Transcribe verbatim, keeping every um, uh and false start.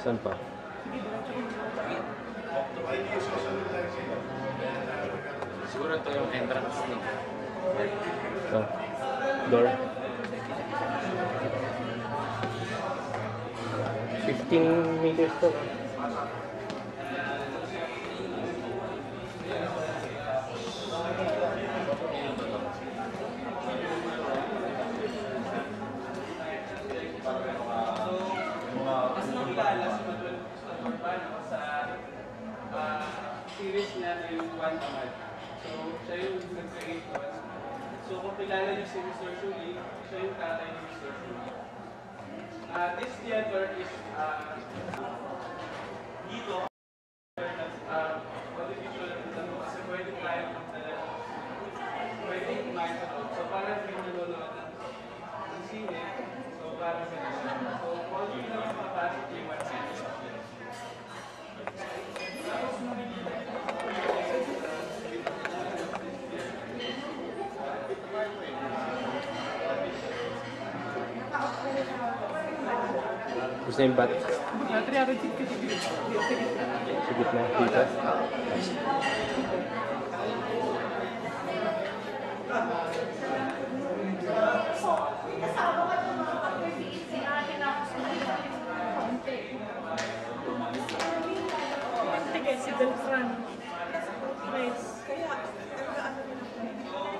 Saan pa? Siguro ito yung entrance, no? Ito. Door. fifteen meters to. Series niya na yung one tamad. So, siya yung nag-create nun. So, kung kilala niyo si Mister Shuli, siya yung tatay ni Mister Shuli. Uh, this theater is uh, dito. Uh, audiovisual na kasi pwede tayo magdala. Pwede kumain sa loob. So, parang yung nanonood ng sine. So, parang ganun. So, all you know mapapasok yung one side. Gusto yung bat? Sa gitna, dito. Si Belfran. Nice. Kaya, ano